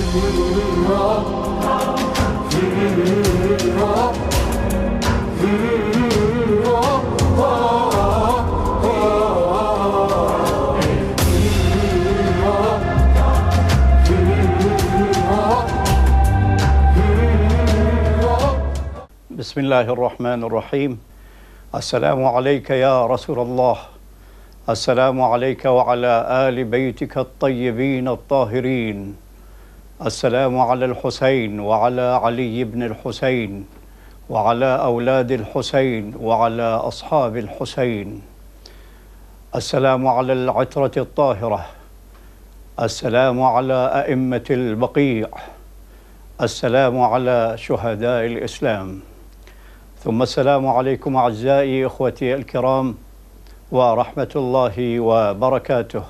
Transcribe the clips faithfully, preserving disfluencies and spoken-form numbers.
بسم الله الرحمن الرحيم. السلام عليك يا رسول الله، السلام عليك وعلى آل بيتك الطيبين الطاهرين، السلام على الحسين وعلى علي بن الحسين وعلى أولاد الحسين وعلى أصحاب الحسين، السلام على العترة الطاهرة، السلام على أئمة البقيع، السلام على شهداء الإسلام، ثم السلام عليكم أعزائي إخوتي الكرام ورحمة الله وبركاته.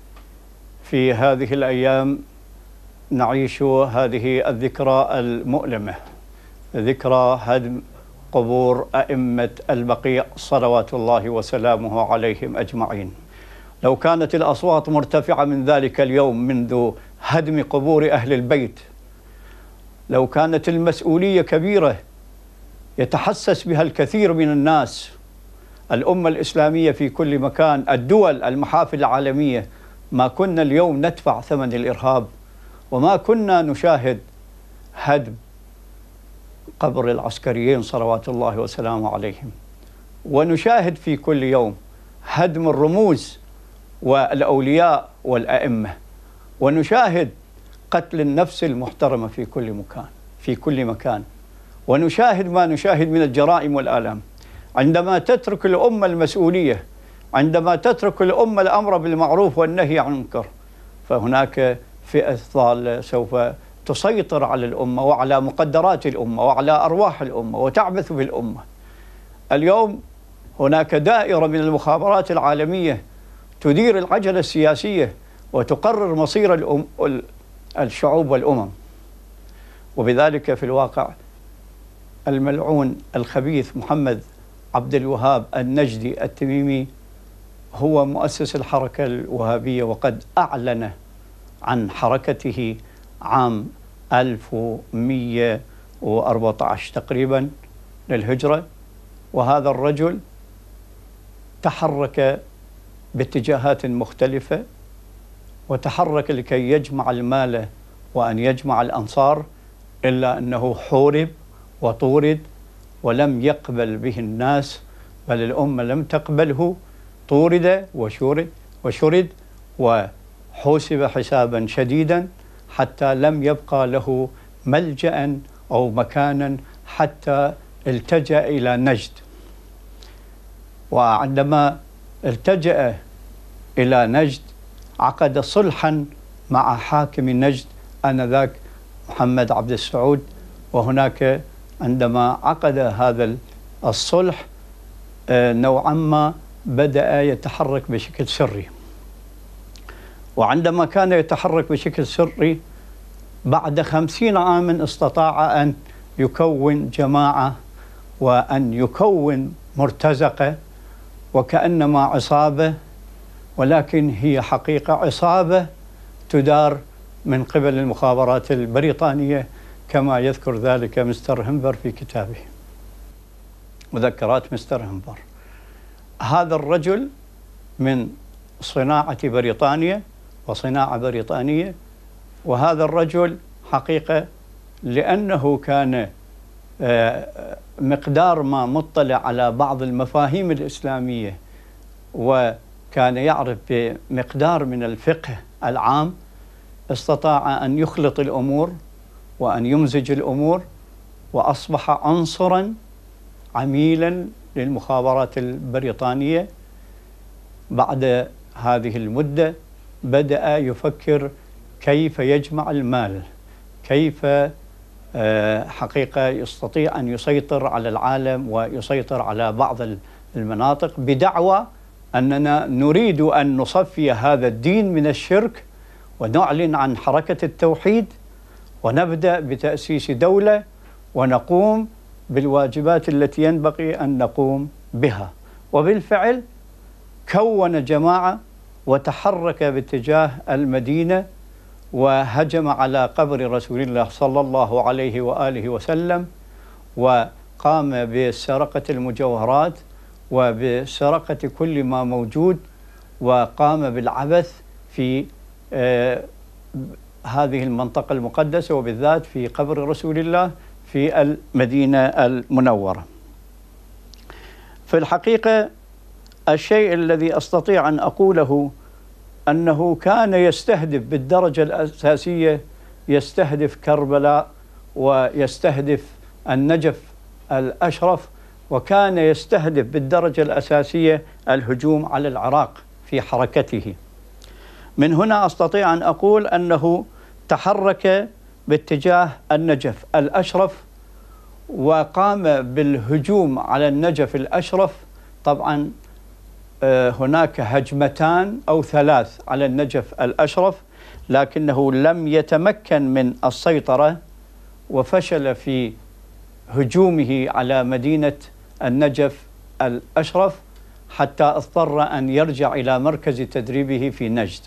في هذه الأيام نعيش هذه الذكرى المؤلمة، ذكرى هدم قبور أئمة البقيع صلوات الله وسلامه عليهم أجمعين. لو كانت الأصوات مرتفعة من ذلك اليوم منذ هدم قبور أهل البيت، لو كانت المسؤولية كبيرة يتحسس بها الكثير من الناس، الأمة الإسلامية في كل مكان، الدول، المحافل العالمية، ما كنا اليوم ندفع ثمن الإرهاب، وما كنا نشاهد هدم قبر العسكريين صلوات الله وسلامه عليهم، ونشاهد في كل يوم هدم الرموز والأولياء والأئمة، ونشاهد قتل النفس المحترمة في كل مكان في كل مكان ونشاهد ما نشاهد من الجرائم والآلام. عندما تترك الأمة المسؤولية، عندما تترك الأمة الأمر بالمعروف والنهي عن المنكر، فهناك فئة ضالة سوف تسيطر على الأمة وعلى مقدرات الأمة وعلى أرواح الأمة وتعبث بالأمة. اليوم هناك دائرة من المخابرات العالمية تدير العجلة السياسية وتقرر مصير الأم الشعوب والأمم، وبذلك في الواقع الملعون الخبيث محمد عبد الوهاب النجدي التميمي هو مؤسس الحركة الوهابية، وقد أعلن عن حركته عام ألف ومئة وأربعة عشر تقريبا للهجرة. وهذا الرجل تحرك باتجاهات مختلفة، وتحرك لكي يجمع المال وأن يجمع الأنصار، إلا أنه حورب وطورد ولم يقبل به الناس، بل الأمة لم تقبله، طورد وشرد وشرد وحوسب حسابا شديدا حتى لم يبقى له ملجأ أو مكانا حتى التجأ إلى نجد. وعندما التجأ إلى نجد عقد صلحا مع حاكم نجد آنذاك محمد عبد السعود، وهناك عندما عقد هذا الصلح نوعا ما بدأ يتحرك بشكل سري، وعندما كان يتحرك بشكل سري بعد خمسين عاما استطاع أن يكون جماعة وأن يكون مرتزقة وكأنما عصابة، ولكن هي حقيقة عصابة تدار من قبل المخابرات البريطانية، كما يذكر ذلك مستر همبر في كتابه مذكرات مستر همبر. هذا الرجل من صناعة بريطانيا وصناعة بريطانية، وهذا الرجل حقيقة لأنه كان مقدار ما مطلع على بعض المفاهيم الإسلامية وكان يعرف بمقدار من الفقه العام، استطاع أن يخلط الأمور وأن يمزج الأمور، وأصبح عنصرا عميلا للمخابرات البريطانية. بعد هذه المدة بدأ يفكر كيف يجمع المال، كيف حقيقة يستطيع أن يسيطر على العالم ويسيطر على بعض المناطق، بدعوى أننا نريد أن نصفي هذا الدين من الشرك ونعلن عن حركة التوحيد ونبدأ بتأسيس دولة ونقوم بالواجبات التي ينبغي أن نقوم بها. وبالفعل كون جماعة وتحرك باتجاه المدينة، وهجم على قبر رسول الله صلى الله عليه وآله وسلم، وقام بسرقة المجوهرات وبسرقة كل ما موجود، وقام بالعبث في آه هذه المنطقة المقدسة، وبالذات في قبر رسول الله في المدينة المنورة. في الحقيقة الشيء الذي أستطيع أن أقوله أنه كان يستهدف بالدرجة الأساسية، يستهدف كربلاء ويستهدف النجف الأشرف، وكان يستهدف بالدرجة الأساسية الهجوم على العراق في حركته. من هنا أستطيع أن أقول أنه تحرك باتجاه النجف الأشرف وقام بالهجوم على النجف الأشرف. طبعا هناك هجمتان أو ثلاث على النجف الأشرف، لكنه لم يتمكن من السيطرة وفشل في هجومه على مدينة النجف الأشرف، حتى اضطر أن يرجع إلى مركز تدريبه في نجد.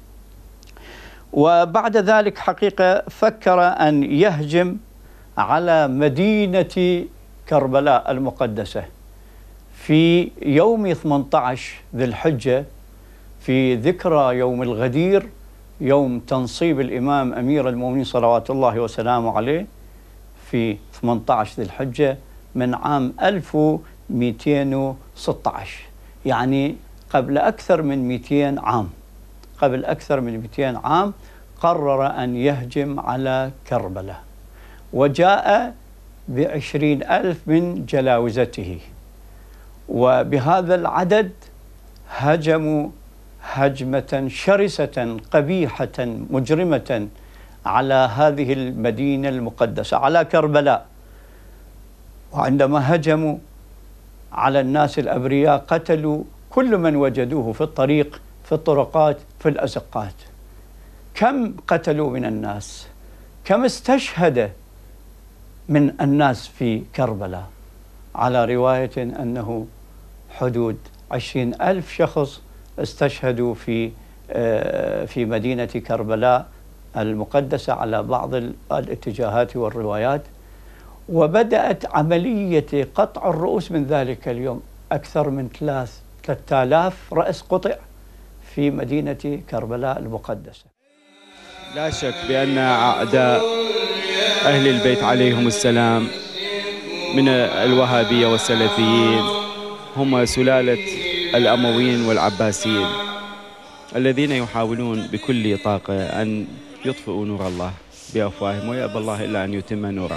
وبعد ذلك حقيقة فكر أن يهجم على مدينة كربلاء المقدسة في يوم ثمانية عشر ذي الحجة، في ذكرى يوم الغدير، يوم تنصيب الإمام أمير المؤمنين صلوات الله وسلامه عليه، في ثمانية عشر ذي الحجة من عام ألف ومئتين وستة عشر، يعني قبل أكثر من مئتين عام. قبل أكثر من مئتين عام قرر أن يهجم على كربلاء، وجاء بعشرين ألف من جلاوزته، وبهذا العدد هجموا هجمة شرسة قبيحة مجرمة على هذه المدينة المقدسة، على كربلاء. وعندما هجموا على الناس الأبرياء قتلوا كل من وجدوه في الطريق، في الطرقات، في الأزقات. كم قتلوا من الناس؟ كم استشهد من الناس في كربلاء؟ على رواية أنه حدود عشرين ألف شخص استشهدوا في في مدينة كربلاء المقدسة على بعض الاتجاهات والروايات. وبدأت عملية قطع الرؤوس من ذلك اليوم. أكثر من ثلاث ثلاثة آلاف رأس قطع في مدينة كربلاء المقدسة. لا شك بأن أعداء أهل البيت عليهم السلام من الوهابية والسلفيين هم سلالة الأمويين والعباسيين، الذين يحاولون بكل طاقة أن يطفئوا نور الله بأفواههم، ويأبى الله إلا أن يتم نوره.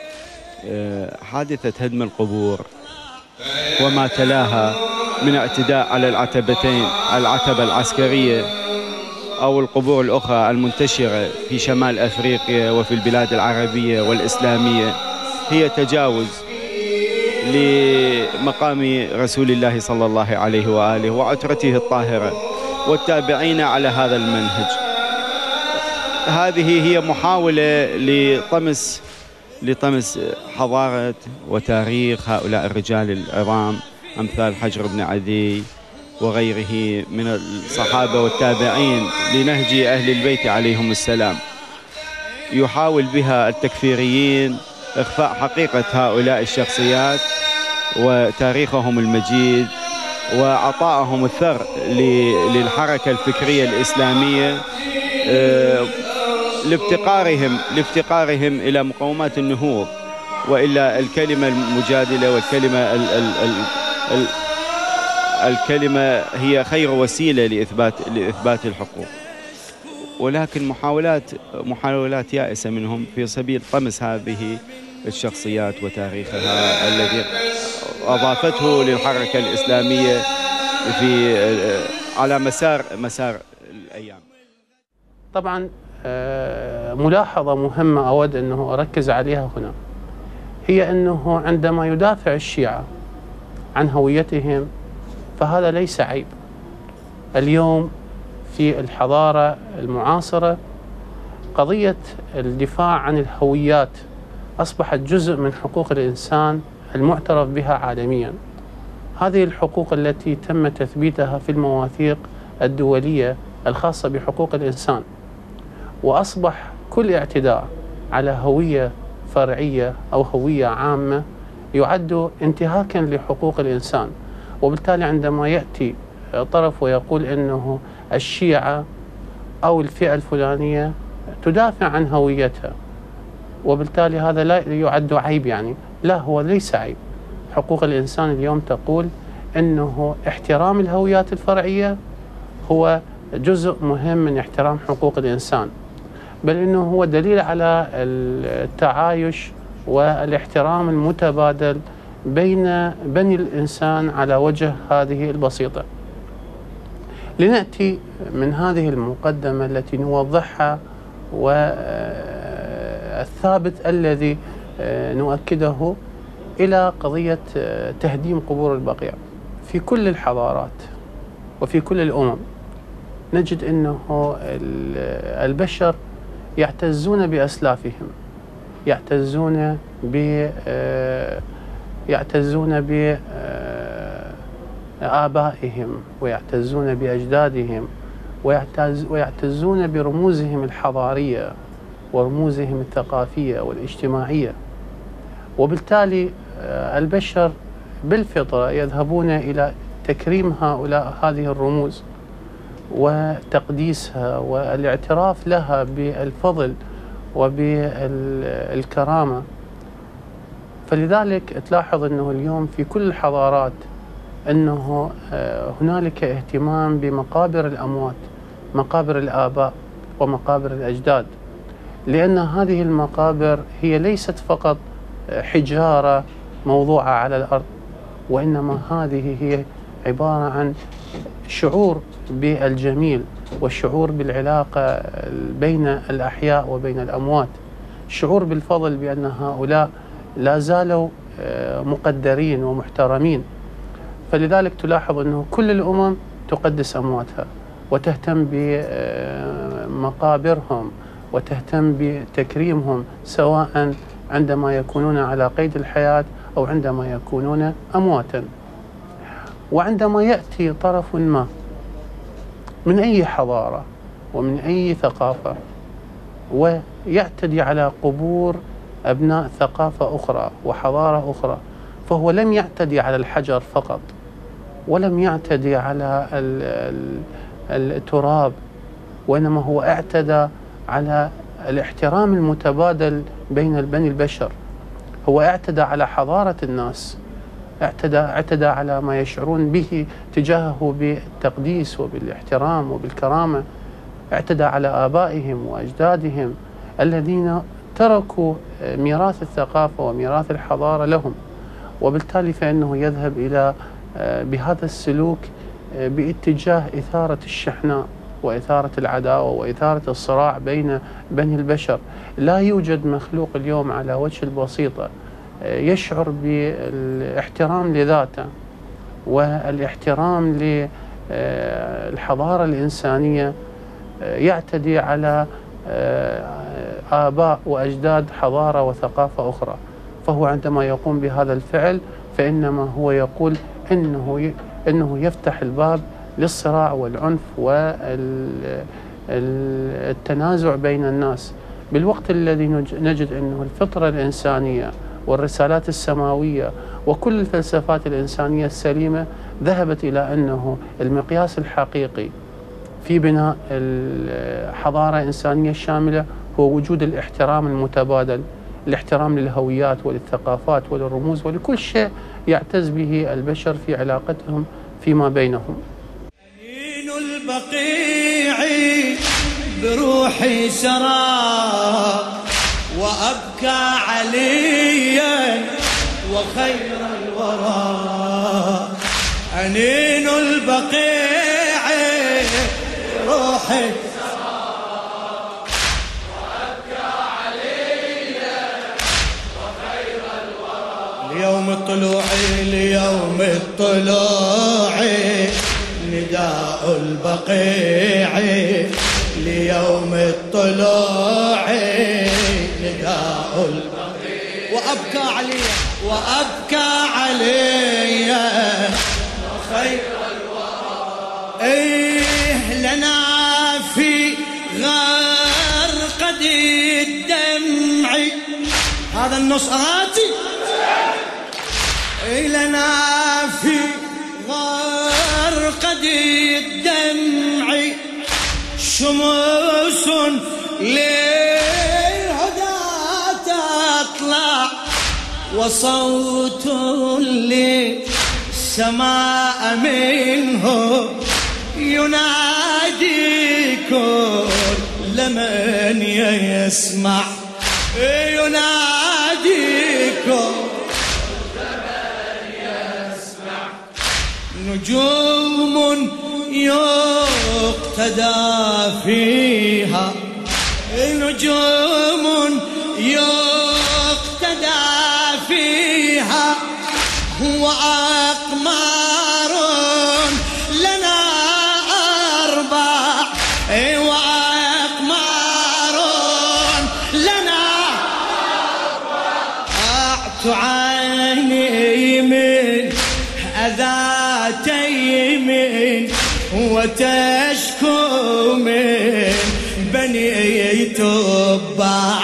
حادثة هدم القبور وما تلاها من اعتداء على العتبتين، العتبة العسكرية أو القبور الأخرى المنتشرة في شمال أفريقيا وفي البلاد العربية والإسلامية، هي تجاوز لمقام رسول الله صلى الله عليه وآله وعترته الطاهرة والتابعين على هذا المنهج. هذه هي محاولة لطمس لطمس حضارة وتاريخ هؤلاء الرجال العظام أمثال حجر بن عدي وغيره من الصحابة والتابعين لنهج أهل البيت عليهم السلام. يحاول بها التكفيريين إخفاء حقيقة هؤلاء الشخصيات وتاريخهم المجيد، وعطائهم الثر للحركة الفكرية الإسلامية لافتقارهم لافتقارهم إلى مقومات النهوض، وإلا الكلمة المجادلة والكلمة ال ال ال ال الكلمة هي خير وسيلة لإثبات لإثبات الحقوق. ولكن محاولات محاولات يائسة منهم في سبيل طمس هذه الشخصيات وتاريخها الذي أضافته للحركة الإسلامية في على مسار مسار الأيام. طبعا ملاحظة مهمة أود أنه أركز عليها هنا، هي أنه عندما يدافع الشيعة عن هويتهم فهذا ليس عيب. اليوم في الحضارة المعاصرة قضية الدفاع عن الهويات أصبحت جزء من حقوق الإنسان المعترف بها عالميا. هذه الحقوق التي تم تثبيتها في المواثيق الدولية الخاصة بحقوق الإنسان، وأصبح كل اعتداء على هوية فرعية أو هوية عامة يعد انتهاكا لحقوق الإنسان. وبالتالي عندما يأتي طرف ويقول إنه الشيعة أو الفئة الفلانية تدافع عن هويتها، وبالتالي هذا لا يعد عيب، يعني لا، هو ليس عيب. حقوق الإنسان اليوم تقول إنه احترام الهويات الفرعية هو جزء مهم من احترام حقوق الإنسان، بل إنه هو دليل على التعايش والاحترام المتبادل بين بني الإنسان على وجه هذه البسيطة. لنأتي من هذه المقدمة التي نوضحها والثابت الذي نؤكده إلى قضية تهديم قبور البقيع. في كل الحضارات وفي كل الأمم نجد أنه البشر يعتزون بأسلافهم، يعتزون ب يعتزون بآبائهم ويعتزون بأجدادهم ويعتز ويعتزون برموزهم الحضارية ورموزهم الثقافية والاجتماعية. وبالتالي البشر بالفطرة يذهبون إلى تكريم هؤلاء هذه الرموز وتقديسها والاعتراف لها بالفضل وبالكرامة. فلذلك تلاحظ أنه اليوم في كل الحضارات أنه هنالك اهتمام بمقابر الأموات، مقابر الآباء ومقابر الأجداد، لأن هذه المقابر هي ليست فقط حجارة موضوعة على الأرض، وإنما هذه هي عبارة عن شعور بالجميل والشعور بالعلاقة بين الأحياء وبين الأموات، شعور بالفضل بأن هؤلاء لا زالوا مقدرين ومحترمين. فلذلك تلاحظ أنه كل الأمم تقدس أمواتها وتهتم بمقابرهم وتهتم بتكريمهم، سواء عندما يكونون على قيد الحياة أو عندما يكونون أمواتا. وعندما يأتي طرف ما من أي حضارة ومن أي ثقافة ويعتدي على قبور أبناء ثقافة أخرى وحضارة أخرى، فهو لم يعتدي على الحجر فقط، ولم يعتدي على التراب، وإنما هو اعتدى على الاحترام المتبادل بين بني البشر. هو اعتدى على حضارة الناس، اعتدى اعتدى على ما يشعرون به تجاهه بالتقديس وبالاحترام وبالكرامة، اعتدى على آبائهم وأجدادهم الذين تركوا ميراث الثقافة وميراث الحضارة لهم. وبالتالي فإنه يذهب إلى بهذا السلوك باتجاه إثارة الشحناء وإثارة العداوة وإثارة الصراع بين بني البشر. لا يوجد مخلوق اليوم على وجه البسيطة يشعر بالاحترام لذاته والاحترام للحضارة الإنسانية يعتدي على آباء وأجداد حضارة وثقافة أخرى. فهو عندما يقوم بهذا الفعل فإنما هو يقول إنه إنه يفتح الباب للصراع والعنف والتنازع بين الناس، بالوقت الذي نجد أنه الفطرة الإنسانية والرسالات السماوية وكل الفلسفات الإنسانية السليمة ذهبت إلى أنه المقياس الحقيقي في بناء الحضارة الإنسانية الشاملة هو وجود الاحترام المتبادل، الاحترام للهويات وللثقافات وللرموز ولكل شيء يعتز به البشر في علاقتهم فيما بينهم. أنين البقيع بروحي سرى وأبكى عليا وخير الورى. أنين البقيع بروحي ليوم الطلوع ليوم الطلوع نداء البقيع ليوم الطلوع نداء البقيع وأبكى علي وأبكى علي خير الورى. إيه لنا في غار هذا النص آتي لنا في غرقد الدمع شموس للهدى تطلع وصوت للسماء منه ينادي كل من يسمع ينادي كل من يسمع نجوم يقتدى فيها نجوم يقتدى فيها وأقمار لنا أربع وأقمار لنا أعت عيني من أذاتي من وتشكو من بني تبع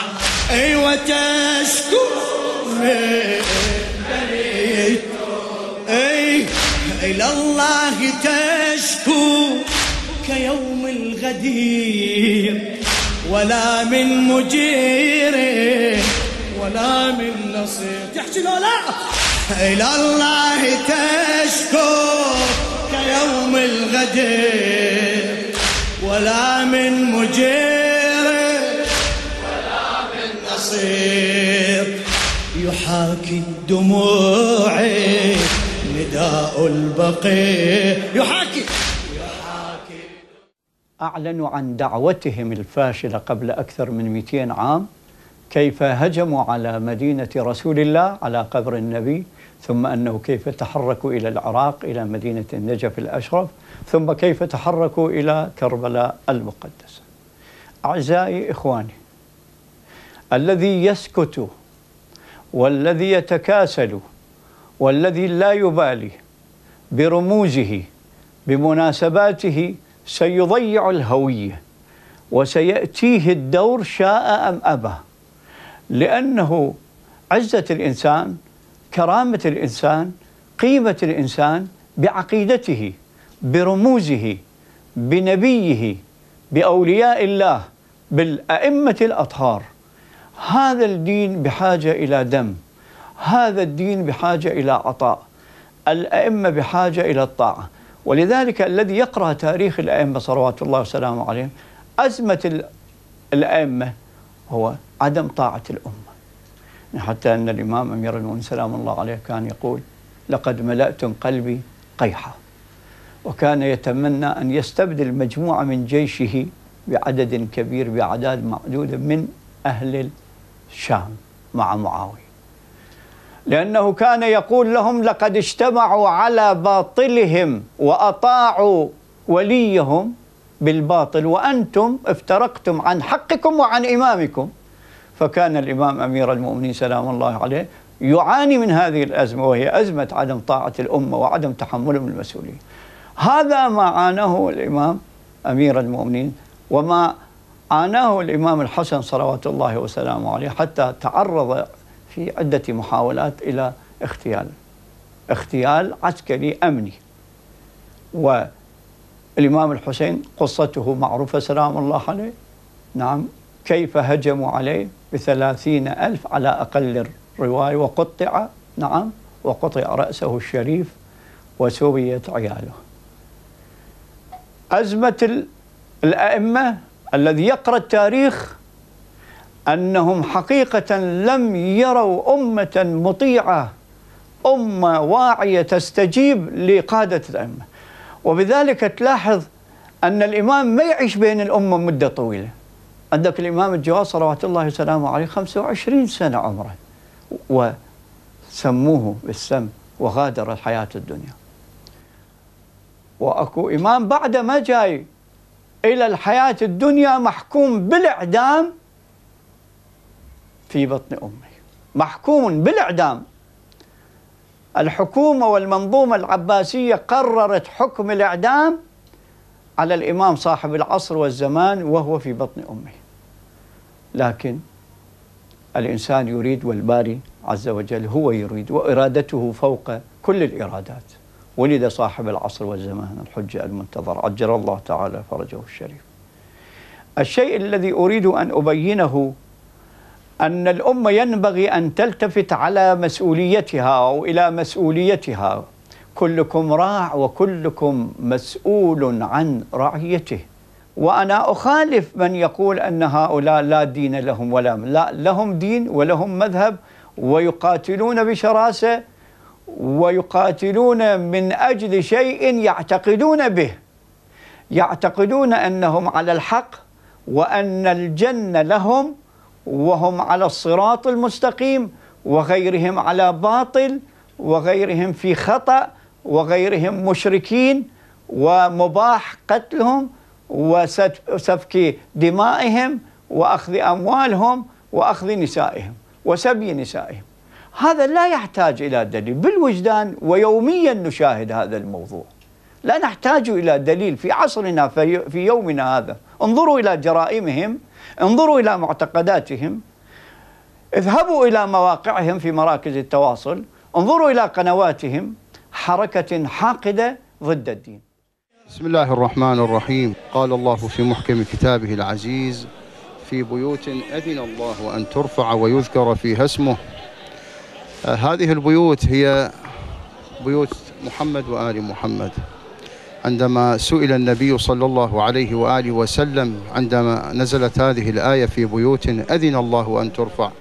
وتشكو من بني تبع إلى الله تشكو كيوم الغدير ولا من مجير ولا من نصير تحكي له لا إلى الله تشكو كيوم الغدير ولا من مجير ولا من نصير يحاكي دموعي نداء البقيع يحاكي يحاكي أعلنوا عن دعوتهم الفاشلة قبل أكثر من مئتين عام، كيف هجموا على مدينة رسول الله على قبر النبي، ثم أنه كيف تحركوا إلى العراق إلى مدينة النجف الأشرف، ثم كيف تحركوا إلى كربلاء المقدسة. أعزائي إخواني، الذي يسكت والذي يتكاسل والذي لا يبالي برموزه بمناسباته سيضيع الهوية وسيأتيه الدور شاء أم أبى، لأنه عزة الإنسان، كرامة الإنسان، قيمة الإنسان بعقيدته، برموزه، بنبيه، بأولياء الله، بالأئمة الأطهار. هذا الدين بحاجة إلى دم، هذا الدين بحاجة إلى عطاء، الأئمة بحاجة إلى الطاعة. ولذلك الذي يقرأ تاريخ الأئمة صلوات الله وسلامه عليهم، أزمة الأئمة هو عدم طاعة الأمة، حتى أن الإمام أمير المؤمنين سلام الله عليه كان يقول: لقد ملأتم قلبي قيحة. وكان يتمنى أن يستبدل مجموعة من جيشه بعدد كبير، بأعداد معدودة من أهل الشام مع معاوية، لأنه كان يقول لهم: لقد اجتمعوا على باطلهم وأطاعوا وليهم بالباطل، وأنتم افترقتم عن حقكم وعن إمامكم. فكان الإمام أمير المؤمنين سلام الله عليه يعاني من هذه الأزمة، وهي أزمة عدم طاعة الأمة وعدم تحملهم المسؤولية. هذا ما عاناه الإمام أمير المؤمنين، وما عاناه الإمام الحسن صلوات الله وسلامه عليه، حتى تعرض في عدة محاولات إلى اغتيال اغتيال عسكري أمني. والإمام الحسين قصته معروفة سلام الله عليه، نعم، كيف هجموا عليه بثلاثين ألف على أقل الرواية، وقطع، نعم، وقطع رأسه الشريف وسويت عياله. أزمة الأئمة الذي يقرأ التاريخ أنهم حقيقة لم يروا أمة مطيعة، أمة واعية تستجيب لقادة الأئمة. وبذلك تلاحظ أن الإمام ما يعيش بين الأمة مدة طويلة. عندك الإمام الجواد صلوات الله وسلامه عليه خمسة وعشرين سنة عمره، وسموه بالسم وغادر الحياة الدنيا. وأكو إمام بعد ما جاي إلى الحياة الدنيا محكوم بالإعدام في بطن أمه، محكوم بالإعدام. الحكومة والمنظومة العباسية قررت حكم الإعدام على الإمام صاحب العصر والزمان وهو في بطن أمه. لكن الإنسان يريد والباري عز وجل هو يريد، وإرادته فوق كل الإرادات. ولد صاحب العصر والزمان الحجة المنتظر عجل الله تعالى فرجه الشريف. الشيء الذي أريد أن أبينه أن الأمة ينبغي أن تلتفت على مسؤوليتها أو إلى مسؤوليتها. كلكم راع وكلكم مسؤول عن رعيته. وأنا أخالف من يقول أن هؤلاء لا دين لهم ولا لا، لهم دين ولهم مذهب، ويقاتلون بشراسة، ويقاتلون من أجل شيء يعتقدون به، يعتقدون أنهم على الحق وأن الجنة لهم، وهم على الصراط المستقيم، وغيرهم على باطل، وغيرهم في خطأ، وغيرهم مشركين، ومباح قتلهم وسفك دمائهم وأخذ أموالهم وأخذ نسائهم وسبي نسائهم. هذا لا يحتاج إلى دليل، بالوجدان ويوميا نشاهد هذا الموضوع، لا نحتاج إلى دليل في عصرنا في يومنا هذا. انظروا إلى جرائمهم، انظروا إلى معتقداتهم، اذهبوا إلى مواقعهم في مراكز التواصل، انظروا إلى قنواتهم، حركة حاقدة ضد الدين. بسم الله الرحمن الرحيم. قال الله في محكم كتابه العزيز: في بيوت أذن الله أن ترفع ويذكر فيها اسمه. آه هذه البيوت هي بيوت محمد وآل محمد. عندما سئل النبي صلى الله عليه وآله وسلم عندما نزلت هذه الآية في بيوت أذن الله أن ترفع،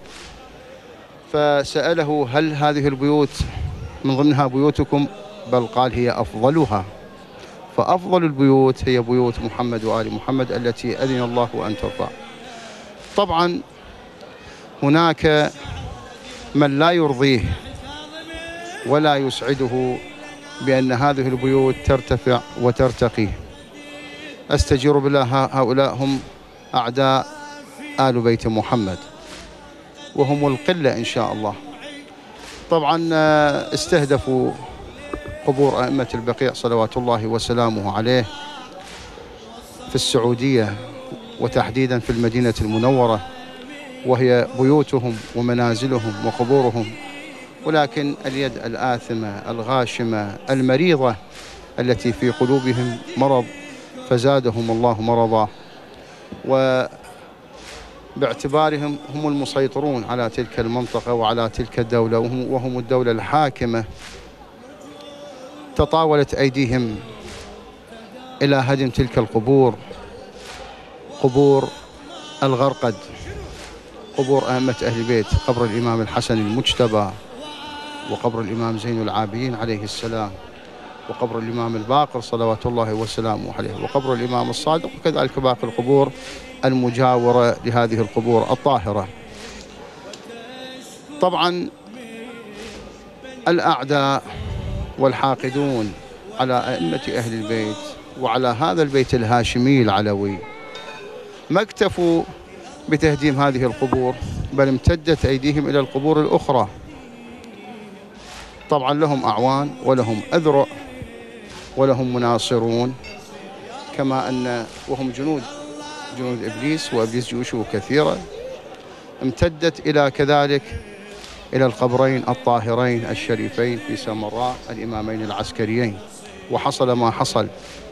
فسأله: هل هذه البيوت من ضمنها بيوتكم؟ بل قال: هي أفضلها. فأفضل البيوت هي بيوت محمد وآل محمد التي أذن الله أن ترفع. طبعا هناك من لا يرضيه ولا يسعده بأن هذه البيوت ترتفع وترتقي. أستجير بالله هؤلاء هم أعداء آل بيت محمد، وهم القلة إن شاء الله. طبعا استهدفوا قبور أئمة البقيع صلوات الله وسلامه عليه في السعودية، وتحديدا في المدينة المنورة، وهي بيوتهم ومنازلهم وقبورهم. ولكن اليد الآثمة الغاشمة المريضة التي في قلوبهم مرض فزادهم الله مرضا، وباعتبارهم هم المسيطرون على تلك المنطقة وعلى تلك الدولة، وهم الدولة الحاكمة، تطاولت أيديهم إلى هدم تلك القبور، قبور الغرقد، قبور أئمة أهل البيت، قبر الإمام الحسن المجتبى، وقبر الإمام زين العابدين عليه السلام، وقبر الإمام الباقر صلوات الله وسلامه عليه، وقبر الإمام الصادق، وكذلك باقي القبور المجاورة لهذه القبور الطاهرة. طبعا الأعداء والحاقدون على أئمة أهل البيت وعلى هذا البيت الهاشمي العلوي ما اكتفوا بتهديم هذه القبور، بل امتدت أيديهم إلى القبور الأخرى. طبعا لهم أعوان ولهم أذرع ولهم مناصرون، كما أن وهم جنود جنود إبليس، وإبليس جيوشه كثيرة. امتدت إلى كذلك إلى القبرين الطاهرين الشريفين في سامراء الإمامين العسكريين، وحصل ما حصل.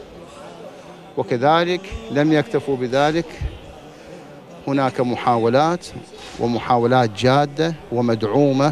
وكذلك لم يكتفوا بذلك، هناك محاولات ومحاولات جادة ومدعومة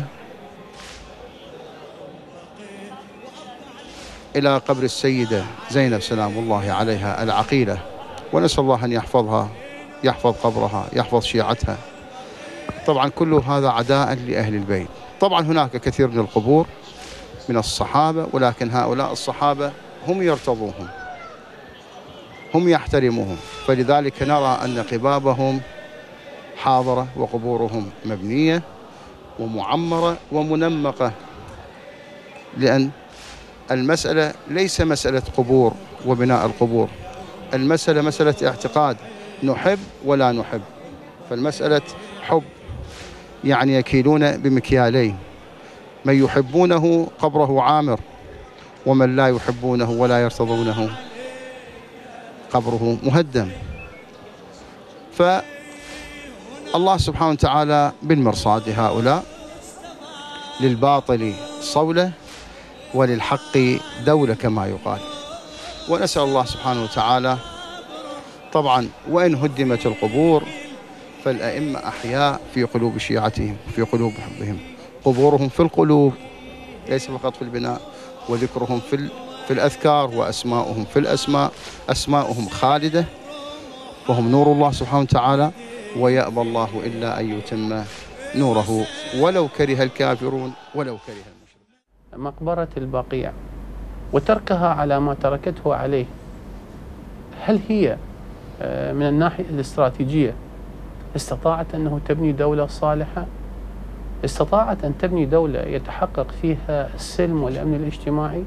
إلى قبر السيدة زينب سلام الله عليها العقيلة، ونسأل الله أن يحفظها، يحفظ قبرها، يحفظ شيعتها. طبعا كل هذا عداء لأهل البيت. طبعا هناك كثير من القبور من الصحابة، ولكن هؤلاء الصحابة هم يرتضوهم، هم يحترموهم، فلذلك نرى أن قبابهم حاضرة وقبورهم مبنية ومعمرة ومنمقة، لأن المسألة ليس مسألة قبور وبناء القبور، المسألة مسألة اعتقاد، نحب ولا نحب. فالمسألة حب، يعني يكيلون بمكيالين، من يحبونه قبره عامر، ومن لا يحبونه ولا يرتضونه قبره مهدم. الله سبحانه وتعالى بالمرصاد هؤلاء، للباطل صولة وللحق دولة كما يقال. ونسأل الله سبحانه وتعالى طبعا وإن هدمت القبور فالأئمة أحياء في قلوب شيعتهم في قلوب حبهم، قبورهم في القلوب ليس فقط في البناء، وذكرهم في في الأذكار، وأسماؤهم في الأسماء، أسماؤهم خالدة وهم نور الله سبحانه وتعالى، ويأبى الله إلا أن يتم نوره ولو كره الكافرون ولو كره المشركون. مقبرة البقيع وتركها على ما تركته عليه، هل هي من الناحية الاستراتيجية استطاعت أنه تبني دولة صالحة؟ استطاعت أن تبني دولة يتحقق فيها السلم والأمن الاجتماعي؟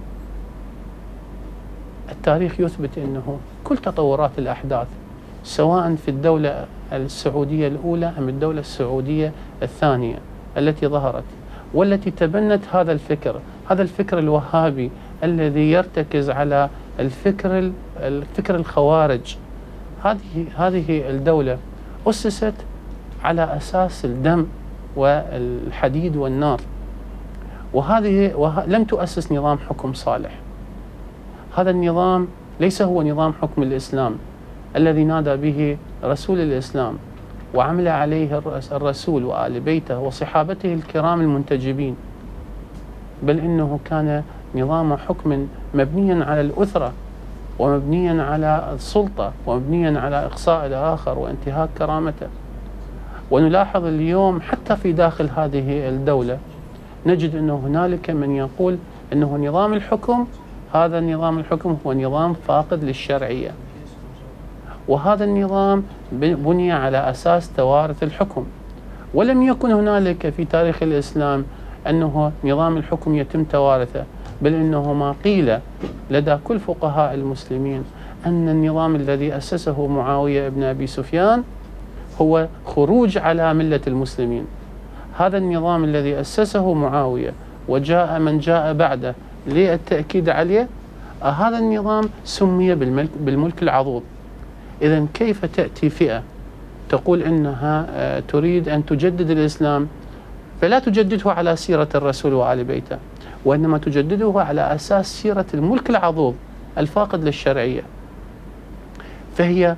التاريخ يثبت أنه كل تطورات الأحداث سواء في الدولة السعودية الأولى أم الدولة السعودية الثانية التي ظهرت والتي تبنت هذا الفكر، هذا الفكر الوهابي الذي يرتكز على الفكر الفكر الخوارج. هذه هذه الدولة أسست على أساس الدم والحديد والنار، وهذه وه... لم تؤسس نظام حكم صالح. هذا النظام ليس هو نظام حكم الإسلام الذي نادى به رسول الإسلام وعمل عليه الرسول وآل بيته وصحابته الكرام المنتجبين، بل إنه كان نظام حكم مبنيا على الأثرة ومبنيا على السلطة ومبنيا على إقصاء الآخر وانتهاك كرامته. ونلاحظ اليوم حتى في داخل هذه الدولة نجد أنه هنالك من يقول أنه نظام الحكم، هذا النظام الحكم هو نظام فاقد للشرعية، وهذا النظام بني على أساس توارث الحكم، ولم يكن هنالك في تاريخ الإسلام أنه نظام الحكم يتم توارثه، بل إنه ما قيل لدى كل فقهاء المسلمين أن النظام الذي أسسه معاوية بن أبي سفيان هو خروج على ملة المسلمين. هذا النظام الذي أسسه معاوية وجاء من جاء بعده للتأكيد عليه، هذا النظام سمي بالملك, بالملك العضوض. إذن كيف تأتي فئة تقول إنها تريد أن تجدد الإسلام، فلا تجدده على سيرة الرسول وآل بيته، وإنما تجدده على أساس سيرة الملك العضوض الفاقد للشرعية. فهي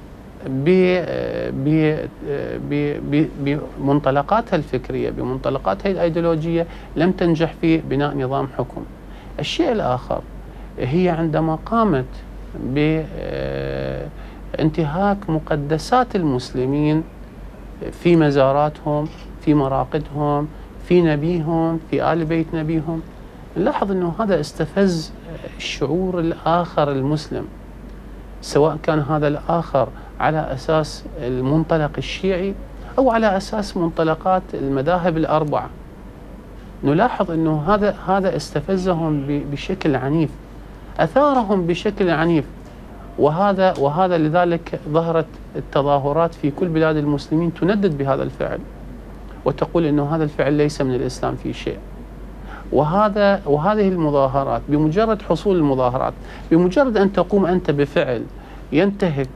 بمنطلقاتها الفكرية بمنطلقاتها الأيديولوجية لم تنجح في بناء نظام حكم. الشيء الآخر هي عندما قامت بانتهاك مقدسات المسلمين في مزاراتهم، في مراقدهم، في نبيهم، في آل بيت نبيهم، نلاحظ أنه هذا استفز الشعور الآخر المسلم، سواء كان هذا الآخر على أساس المنطلق الشيعي أو على أساس منطلقات المذاهب الأربعة. نلاحظ أنه هذا هذا استفزهم بشكل عنيف، أثارهم بشكل عنيف، وهذا وهذا لذلك ظهرت التظاهرات في كل بلاد المسلمين تندد بهذا الفعل وتقول أنه هذا الفعل ليس من الإسلام في شيء. وهذا وهذه المظاهرات بمجرد حصول المظاهرات، بمجرد أن تقوم أنت بفعل ينتهك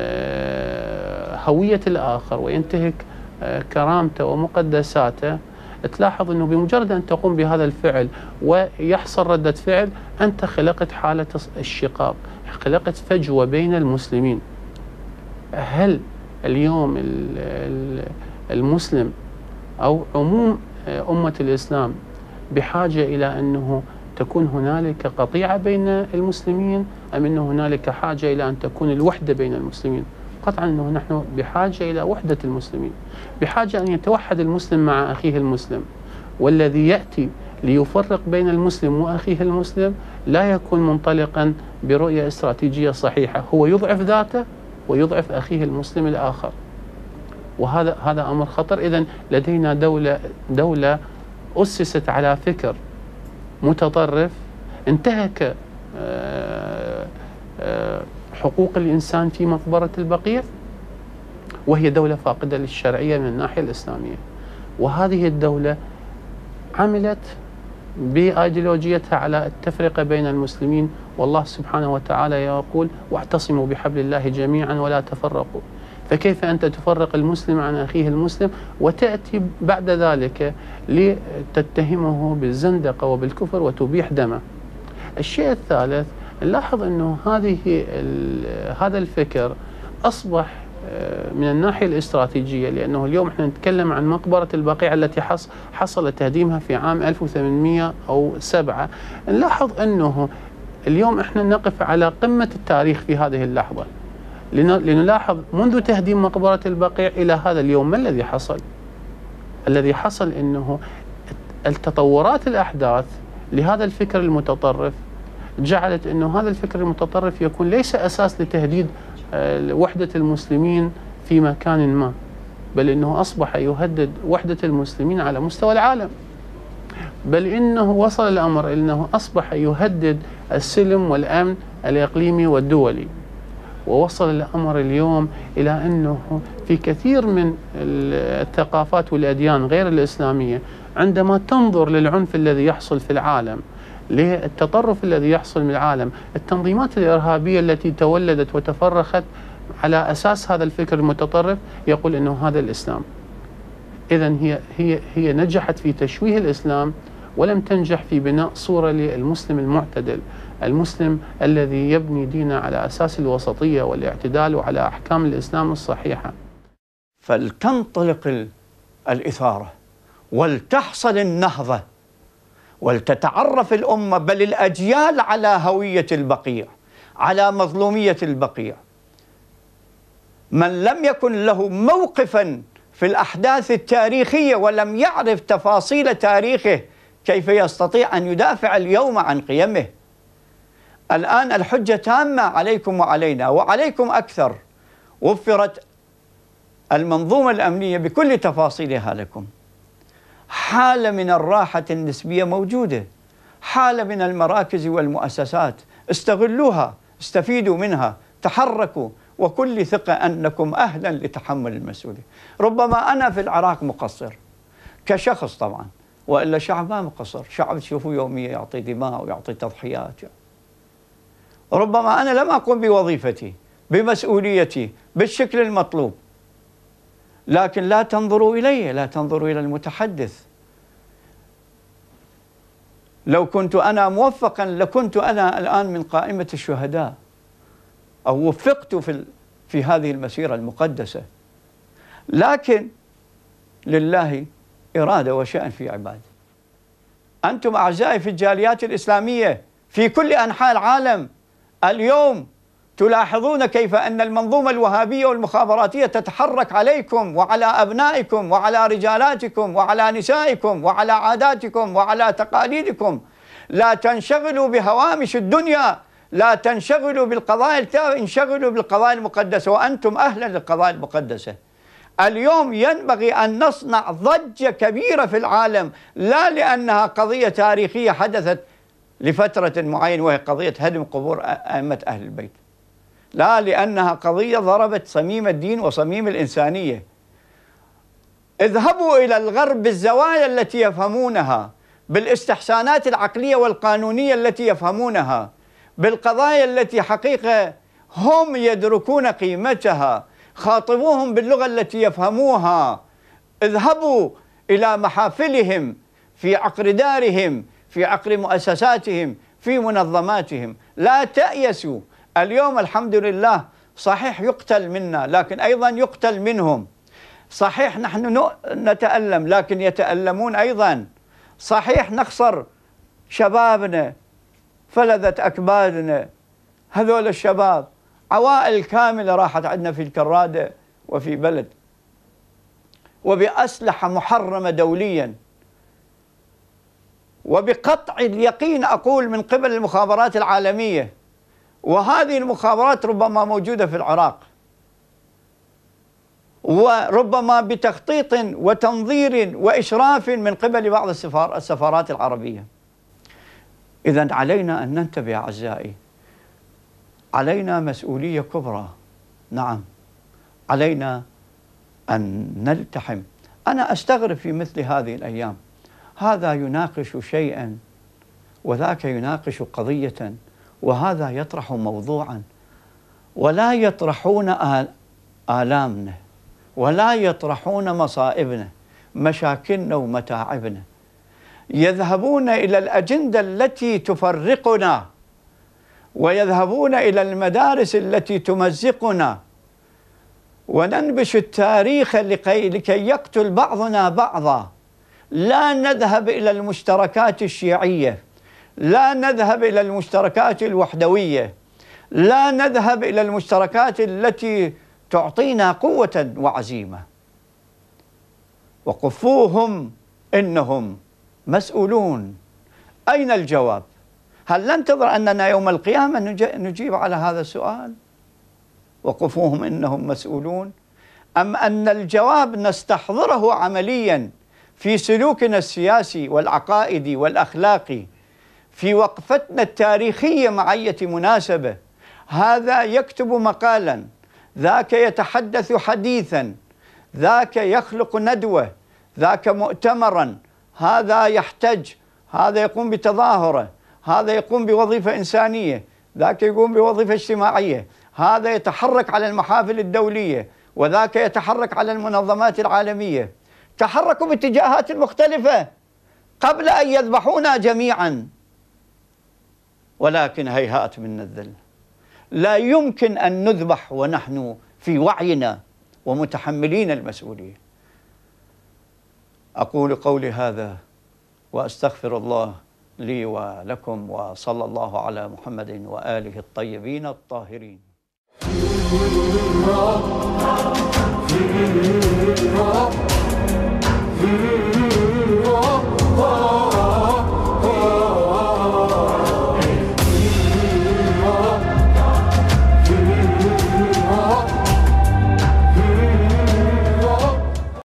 هوية الآخر وينتهك كرامته ومقدساته، تلاحظ أنه بمجرد أن تقوم بهذا الفعل ويحصل ردة فعل، أنت خلقت حالة الشقاق، خلقت فجوة بين المسلمين. هل اليوم المسلم أو عموم أمة الإسلام بحاجة إلى أنه تكون هنالك قطيعة بين المسلمين، أم أنه هنالك حاجة إلى أن تكون الوحدة بين المسلمين؟ قطعا أنه نحن بحاجة إلى وحدة المسلمين، بحاجة أن يتوحد المسلم مع أخيه المسلم، والذي يأتي ليفرق بين المسلم وأخيه المسلم لا يكون منطلقا برؤية استراتيجية صحيحة، هو يضعف ذاته ويضعف أخيه المسلم الآخر، وهذا هذا أمر خطر. إذن لدينا دولة دولة أسست على فكر متطرف انتهك حقوق الإنسان في مقبرة البقيع، وهي دولة فاقدة للشرعية من الناحية الإسلامية. وهذه الدولة عملت بأيديولوجيتها على التفرقة بين المسلمين، والله سبحانه وتعالى يقول: واعتصموا بحبل الله جميعا ولا تفرقوا. فكيف أنت تفرق المسلم عن أخيه المسلم وتأتي بعد ذلك لتتهمه بالزندقة وبالكفر وتبيح دمه؟ الشيء الثالث، نلاحظ أنه هذه هذا الفكر أصبح من الناحية الاستراتيجية، لأنه اليوم احنا نتكلم عن مقبرة البقيع التي حصل تهديمها في عام ألف وثمانمئة وسبعة. نلاحظ أنه اليوم احنا نقف على قمة التاريخ في هذه اللحظة، لنلاحظ منذ تهديم مقبرة البقيع إلى هذا اليوم ما الذي حصل؟ الذي حصل أنه التطورات الأحداث لهذا الفكر المتطرف جعلت أنه هذا الفكر المتطرف يكون ليس أساس لتهديد وحدة المسلمين في مكان ما، بل إنه أصبح يهدد وحدة المسلمين على مستوى العالم، بل إنه وصل الأمر إنه أصبح يهدد السلم والأمن الإقليمي والدولي. ووصل الأمر اليوم إلى أنه في كثير من الثقافات والأديان غير الإسلامية عندما تنظر للعنف الذي يحصل في العالم، للتطرف الذي يحصل من العالم، التنظيمات الإرهابية التي تولدت وتفرخت على أساس هذا الفكر المتطرف، يقول إنه هذا الإسلام. إذن هي هي هي نجحت في تشويه الإسلام ولم تنجح في بناء صورة للمسلم المعتدل، المسلم الذي يبني دينه على أساس الوسطية والاعتدال وعلى أحكام الإسلام الصحيحة. فلتنطلق الإثارة ولتحصل النهضة ولتتعرف الأمة بل الأجيال على هوية البقيع، على مظلومية البقيع. من لم يكن له موقفا في الأحداث التاريخية ولم يعرف تفاصيل تاريخه كيف يستطيع أن يدافع اليوم عن قيمه؟ الآن الحجة تامة عليكم وعلينا، وعليكم أكثر. وفرت المنظومة الأمنية بكل تفاصيلها لكم. حالة من الراحة النسبية موجودة، حالة من المراكز والمؤسسات، استغلوها، استفيدوا منها، تحركوا، وكل ثقة أنكم أهلا لتحمل المسؤولية. ربما أنا في العراق مقصر كشخص طبعا، وإلا شعب ما مقصر، شعب تشوفوا يوميا يعطي دماء ويعطي تضحيات. ربما أنا لم أقم بوظيفتي بمسؤوليتي بالشكل المطلوب، لكن لا تنظروا إلي، لا تنظروا إلى المتحدث. لو كنت أنا موفقا لكنت أنا الآن من قائمة الشهداء، أو وفقت في في هذه المسيرة المقدسة، لكن لله إرادة وشأن في عباده. أنتم أعزائي في الجاليات الإسلامية في كل أنحاء العالم اليوم تلاحظون كيف أن المنظومة الوهابية والمخابراتية تتحرك عليكم وعلى أبنائكم وعلى رجالاتكم وعلى نسائكم وعلى عاداتكم وعلى تقاليدكم. لا تنشغلوا بهوامش الدنيا، لا تنشغلوا بالقضايا التافهة، انشغلوا بالقضايا المقدسة، وأنتم أهلا للقضايا المقدسة. اليوم ينبغي أن نصنع ضجة كبيرة في العالم، لا لأنها قضية تاريخية حدثت لفترة معينة وهي قضية هدم قبور أئمة أهل البيت، لا، لأنها قضية ضربت صميم الدين وصميم الإنسانية. اذهبوا إلى الغرب بالزوايا التي يفهمونها، بالاستحسانات العقلية والقانونية التي يفهمونها، بالقضايا التي حقيقة هم يدركون قيمتها، خاطبوهم باللغة التي يفهموها. اذهبوا إلى محافلهم، في عقر دارهم، في عقر مؤسساتهم، في منظماتهم. لا تأيسوا. اليوم الحمد لله صحيح يقتل منا لكن أيضا يقتل منهم، صحيح نحن نتألم لكن يتألمون أيضا، صحيح نخسر شبابنا، فلذت أكبادنا، هذول الشباب عوائل كاملة راحت عندنا في الكرادة وفي بلد، وبأسلحة محرمة دوليا، وبقطع اليقين أقول من قبل المخابرات العالمية. وهذه المخابرات ربما موجودة في العراق، وربما بتخطيط وتنظير وإشراف من قبل بعض السفارات العربية. إذن علينا أن ننتبه أعزائي، علينا مسؤولية كبرى، نعم علينا أن نلتحم. أنا أستغرب في مثل هذه الأيام، هذا يناقش شيئا وذاك يناقش قضية، وهذا يطرح موضوعا، ولا يطرحون آلامنا ولا يطرحون مصائبنا، مشاكلنا ومتاعبنا. يذهبون إلى الأجندة التي تفرقنا، ويذهبون إلى المدارس التي تمزقنا، وننبش التاريخ لكي, لكي يقتل بعضنا بعضا. لا نذهب إلى المشتركات الشيعية، لا نذهب إلى المشتركات الوحدوية، لا نذهب إلى المشتركات التي تعطينا قوة وعزيمة. وقفوهم إنهم مسؤولون. أين الجواب؟ هل ننتظر أننا يوم القيامة نجيب على هذا السؤال؟ وقفوهم إنهم مسؤولون، أم أن الجواب نستحضره عمليا في سلوكنا السياسي والعقائدي والأخلاقي، في وقفتنا التاريخية مع أي مناسبة؟ هذا يكتب مقالا، ذاك يتحدث حديثا، ذاك يخلق ندوة، ذاك مؤتمرا، هذا يحتج، هذا يقوم بتظاهرة، هذا يقوم بوظيفة إنسانية، ذاك يقوم بوظيفة اجتماعية، هذا يتحرك على المحافل الدولية، وذاك يتحرك على المنظمات العالمية. تحركوا باتجاهات مختلفة قبل أن يذبحونا جميعا، ولكن هيهات من الذل. لا يمكن أن نذبح ونحن في وعينا ومتحملين المسؤولية. أقول قولي هذا وأستغفر الله لي ولكم، وصلى الله على محمد وآله الطيبين الطاهرين.